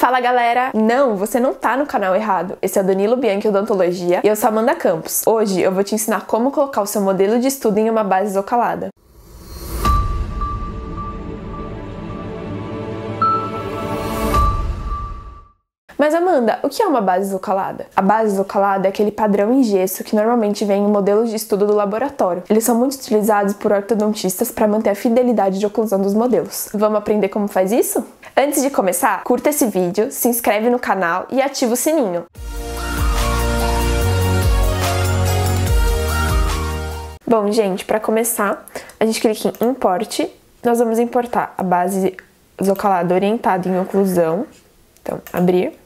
Fala galera! Não, você não tá no canal errado. Esse é o Danilo Bianchi Odontologia e eu sou a Amanda Campos. Hoje eu vou te ensinar como colocar o seu modelo de estudo em uma base isocalada. Mas Amanda, o que é uma base isocalada? A base isocalada é aquele padrão em gesso que normalmente vem em modelos de estudo do laboratório. Eles são muito utilizados por ortodontistas para manter a fidelidade de oclusão dos modelos. Vamos aprender como faz isso? Antes de começar, curta esse vídeo, se inscreve no canal e ativa o sininho. Bom, gente, para começar, a gente clica em Import. Nós vamos importar a base isocalada orientada em oclusão. Então, abrir.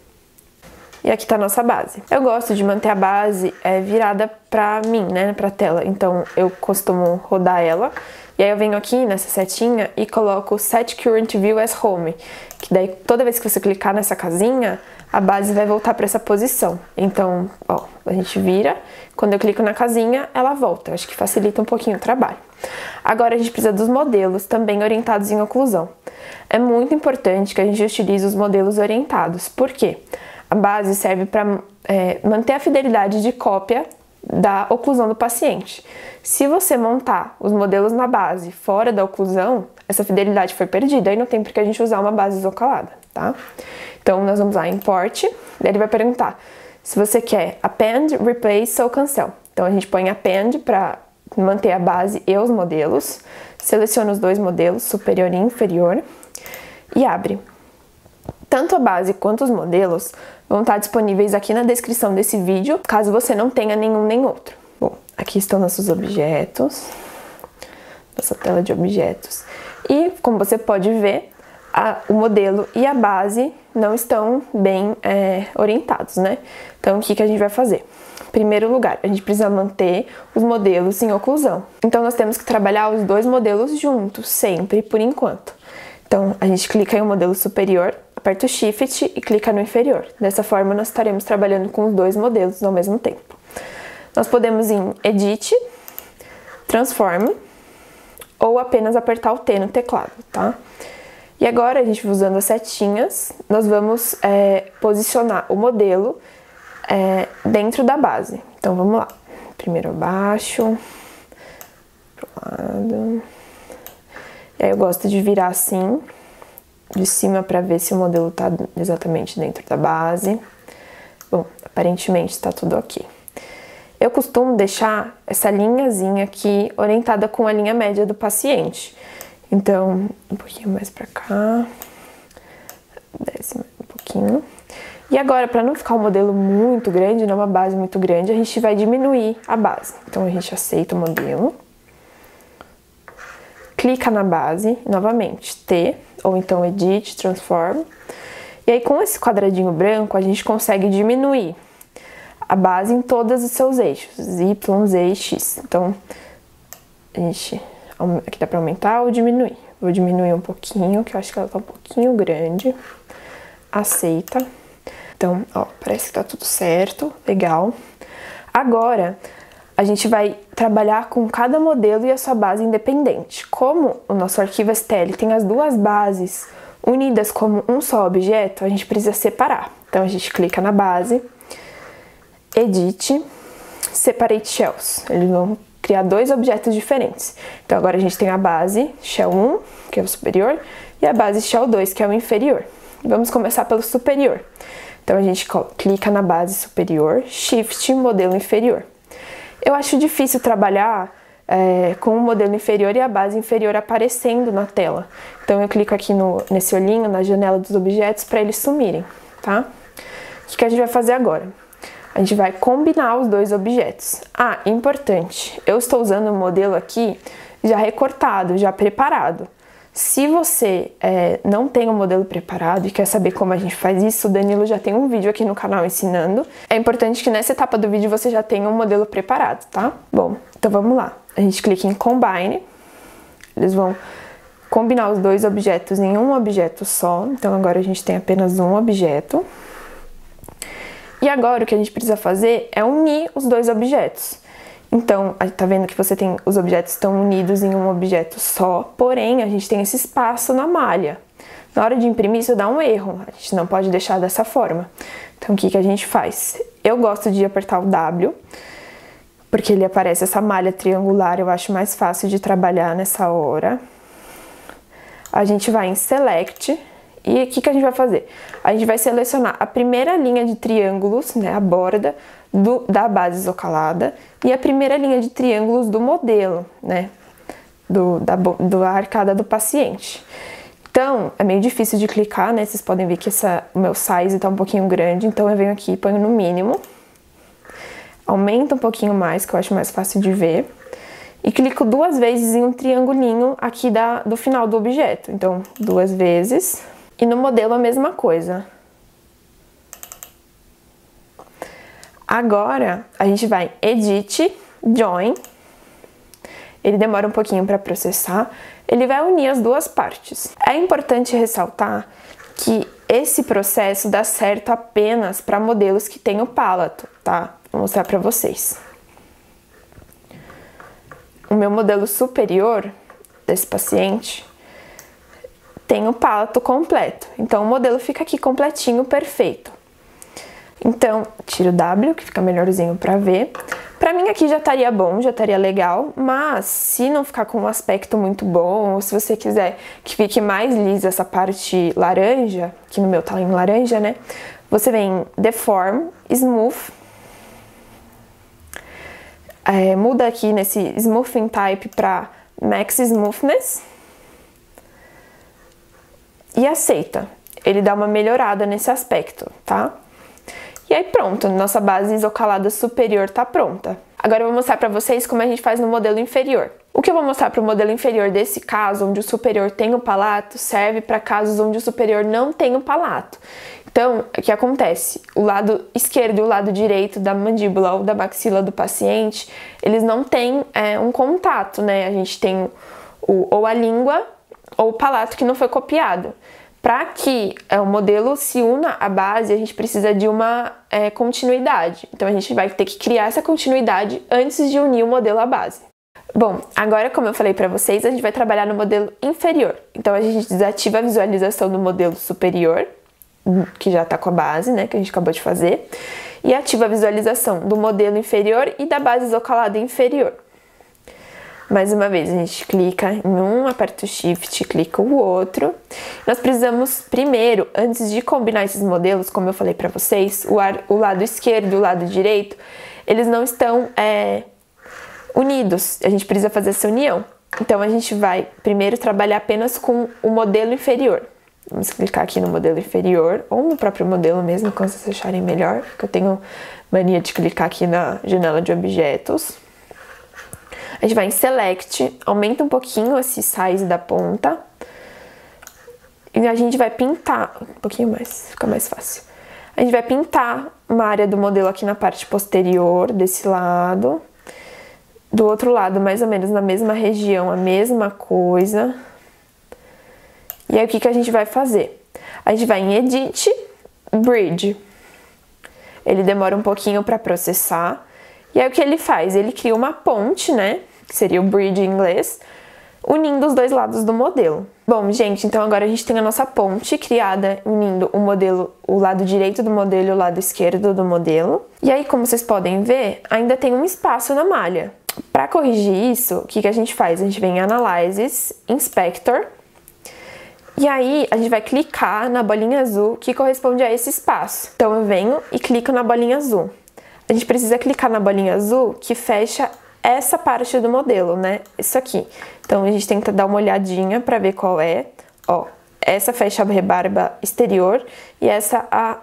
E aqui tá a nossa base. Eu gosto de manter a base virada pra mim, né, pra tela. Então, eu costumo rodar ela. E aí eu venho aqui nessa setinha e coloco Set Current View as Home. Que daí, toda vez que você clicar nessa casinha, a base vai voltar pra essa posição. Então, ó, a gente vira. Quando eu clico na casinha, ela volta. Eu acho que facilita um pouquinho o trabalho. Agora, a gente precisa dos modelos também orientados em oclusão. É muito importante que a gente utilize os modelos orientados. Por quê? A base serve para manter a fidelidade de cópia da oclusão do paciente. Se você montar os modelos na base fora da oclusão, essa fidelidade foi perdida e não tem por que a gente usar uma base isocalada, tá? Então, nós vamos lá em Import, daí ele vai perguntar se você quer Append, Replace ou Cancel. Então, a gente põe Append para manter a base e os modelos, seleciona os dois modelos, superior e inferior, e abre. Tanto a base quanto os modelos vão estar disponíveis aqui na descrição desse vídeo, caso você não tenha nenhum nem outro. Bom, aqui estão nossos objetos, nossa tela de objetos. E, como você pode ver, o modelo e a base não estão bem orientados, né? Então, o que a gente vai fazer? Em primeiro lugar, a gente precisa manter os modelos em oclusão. Então, nós temos que trabalhar os dois modelos juntos, sempre, por enquanto. Então, a gente clica em um modelo superior, aperta o Shift e clica no inferior. Dessa forma, nós estaremos trabalhando com os dois modelos ao mesmo tempo. Nós podemos ir em Edit, Transform, ou apenas apertar o T no teclado, tá? E agora, a gente usando as setinhas, nós vamos posicionar o modelo dentro da base. Então, vamos lá. Primeiro abaixo, pro lado. E aí eu gosto de virar assim, de cima para ver se o modelo tá exatamente dentro da base. Bom, aparentemente está tudo ok. Eu costumo deixar essa linhazinha aqui orientada com a linha média do paciente. Então, um pouquinho mais para cá, desce mais um pouquinho. E agora, para não ficar um modelo muito grande, não uma base muito grande, a gente vai diminuir a base. Então, a gente aceita o modelo. Clica na base, novamente, T, ou então Edit, Transform. E aí, com esse quadradinho branco, a gente consegue diminuir a base em todos os seus eixos, Y, Z e X. Então, aqui dá pra aumentar ou diminuir. Vou diminuir um pouquinho, que eu acho que ela tá um pouquinho grande. Aceita. Então, ó, parece que tá tudo certo, legal. Agora, a gente vai trabalhar com cada modelo e a sua base independente. Como o nosso arquivo STL tem as duas bases unidas como um só objeto, a gente precisa separar. Então, a gente clica na base, Edit, Separate Shells. Eles vão criar dois objetos diferentes. Então, agora a gente tem a base Shell 1, que é o superior, e a base Shell 2, que é o inferior. Vamos começar pelo superior. Então, a gente clica na base superior, Shift, modelo inferior. Eu acho difícil trabalhar com o modelo inferior e a base inferior aparecendo na tela. Então, eu clico aqui nesse olhinho, na janela dos objetos, para eles sumirem, tá? O que a gente vai fazer agora? A gente vai combinar os dois objetos. Ah, importante, eu estou usando o modelo aqui já recortado, já preparado. Se você não tem um modelo preparado e quer saber como a gente faz isso, o Danilo já tem um vídeo aqui no canal ensinando. É importante que nessa etapa do vídeo você já tenha um modelo preparado, tá? Bom, então vamos lá. A gente clica em Combine. Eles vão combinar os dois objetos em um objeto só. Então agora a gente tem apenas um objeto. E agora o que a gente precisa fazer é unir os dois objetos. Então, tá vendo que os objetos estão unidos em um objeto só, porém a gente tem esse espaço na malha. Na hora de imprimir, isso dá um erro. A gente não pode deixar dessa forma. Então, o que a gente faz? Eu gosto de apertar o W, porque ele aparece essa malha triangular, eu acho mais fácil de trabalhar nessa hora. A gente vai em Select, e o que a gente vai fazer? A gente vai selecionar a primeira linha de triângulos, né, a borda da base isocalada, e a primeira linha de triângulos do modelo, né, da arcada do paciente. Então, é meio difícil de clicar, né? Vocês podem ver que o meu size tá um pouquinho grande, então eu venho aqui e ponho no mínimo. Aumento um pouquinho mais, que eu acho mais fácil de ver. E clico 2 vezes em um triangulinho aqui do final do objeto. Então, 2 vezes. E no modelo a mesma coisa. Agora, a gente vai em Edit, Join. Ele demora um pouquinho para processar. Ele vai unir as duas partes. É importante ressaltar que esse processo dá certo apenas para modelos que têm o palato, tá? Vou mostrar para vocês. O meu modelo superior desse paciente tem o palato completo. Então, o modelo fica aqui completinho, perfeito. Então, tiro o W, que fica melhorzinho para ver. Pra mim aqui já estaria bom, já estaria legal, mas se não ficar com um aspecto muito bom, ou se você quiser que fique mais lisa essa parte laranja, que no meu tá em laranja, né? Você vem em Deform, Smooth, muda aqui nesse Smoothing Type para Max Smoothness e aceita. Ele dá uma melhorada nesse aspecto, tá? E aí pronto, nossa base isocalada superior tá pronta. Agora eu vou mostrar pra vocês como a gente faz no modelo inferior. O que eu vou mostrar pro modelo inferior desse caso, onde o superior tem o palato, serve para casos onde o superior não tem o palato. Então, o que acontece? O lado esquerdo e o lado direito da mandíbula ou da maxila do paciente, eles não têm um contato, né? A gente tem ou a língua ou o palato que não foi copiado. Para que o modelo se una à base, a gente precisa de uma continuidade. Então, a gente vai ter que criar essa continuidade antes de unir o modelo à base. Bom, agora, como eu falei para vocês, a gente vai trabalhar no modelo inferior. Então, a gente desativa a visualização do modelo superior, que já está com a base, né, que a gente acabou de fazer, e ativa a visualização do modelo inferior e da base isocalada inferior. Mais uma vez, a gente clica em um, aperta o Shift, clica o outro. Nós precisamos, primeiro, antes de combinar esses modelos, como eu falei para vocês, o lado esquerdo e o lado direito, eles não estão unidos. A gente precisa fazer essa união. Então, a gente vai primeiro trabalhar apenas com o modelo inferior. Vamos clicar aqui no modelo inferior, ou no próprio modelo mesmo, quando vocês acharem melhor, porque eu tenho mania de clicar aqui na janela de objetos. A gente vai em Select, aumenta um pouquinho esse size da ponta. E a gente vai pintar, um pouquinho mais, fica mais fácil. A gente vai pintar uma área do modelo aqui na parte posterior, desse lado. Do outro lado, mais ou menos na mesma região, a mesma coisa. E aí, o que a gente vai fazer? A gente vai em Edit, Bridge. Ele demora um pouquinho para processar. E aí, o que ele faz? Ele cria uma ponte, né? Que seria o bridge em inglês, unindo os dois lados do modelo. Bom, gente, então agora a gente tem a nossa ponte criada unindo o modelo, o lado direito do modelo e o lado esquerdo do modelo. E aí, como vocês podem ver, ainda tem um espaço na malha. Para corrigir isso, o que a gente faz? A gente vem em Analysis, Inspector, e aí a gente vai clicar na bolinha azul que corresponde a esse espaço. Então eu venho e clico na bolinha azul. A gente precisa clicar na bolinha azul que fecha essa parte do modelo, né? Isso aqui. Então, a gente tenta dar uma olhadinha para ver qual é. Ó, essa fecha a rebarba exterior e essa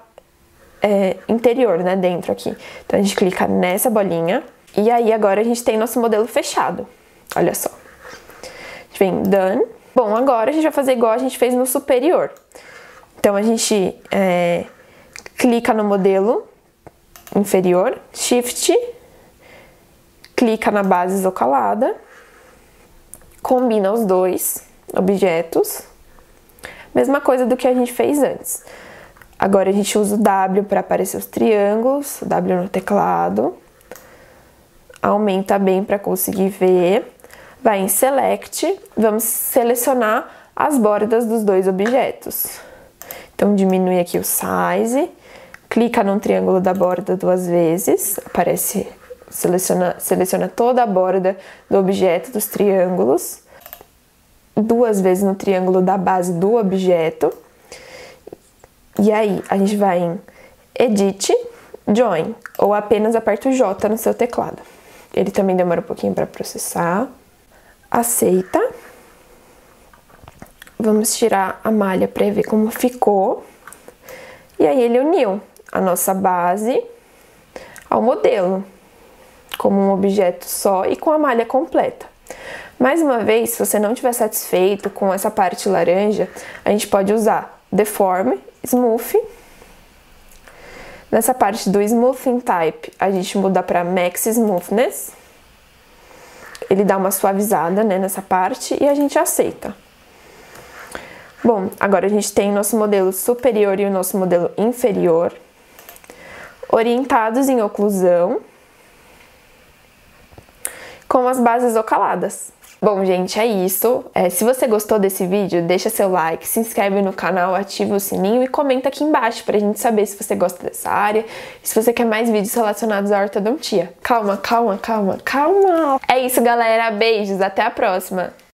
interior, né? Dentro aqui. Então, a gente clica nessa bolinha. E aí, agora a gente tem nosso modelo fechado. Olha só. A gente vem Done. Bom, agora a gente vai fazer igual a gente fez no superior. Então, a gente clica no modelo inferior, Shift, clica na base isocalada, combina os dois objetos, mesma coisa do que a gente fez antes. Agora a gente usa o W para aparecer os triângulos, o W no teclado, aumenta bem para conseguir ver, vai em Select, vamos selecionar as bordas dos dois objetos. Então, diminui aqui o size, clica no triângulo da borda 2 vezes, aparece, seleciona toda a borda do objeto dos triângulos, 2 vezes no triângulo da base do objeto, e aí a gente vai em Edit, Join, ou apenas aperta o J no seu teclado. Ele também demora um pouquinho para processar. Aceita. Vamos tirar a malha para ver como ficou. E aí ele uniu a nossa base ao modelo, como um objeto só e com a malha completa. Mais uma vez, se você não estiver satisfeito com essa parte laranja, a gente pode usar Deform, Smooth. Nessa parte do Smoothing Type, a gente muda para Max Smoothness. Ele dá uma suavizada, né, nessa parte e a gente aceita. Bom, agora a gente tem o nosso modelo superior e o nosso modelo inferior, orientados em oclusão, com as bases ocaladas. Bom, gente, é isso. Se você gostou desse vídeo, deixa seu like, se inscreve no canal, ativa o sininho e comenta aqui embaixo pra gente saber se você gosta dessa área e se você quer mais vídeos relacionados à ortodontia. Calma, calma, calma, calma! É isso, galera. Beijos, até a próxima!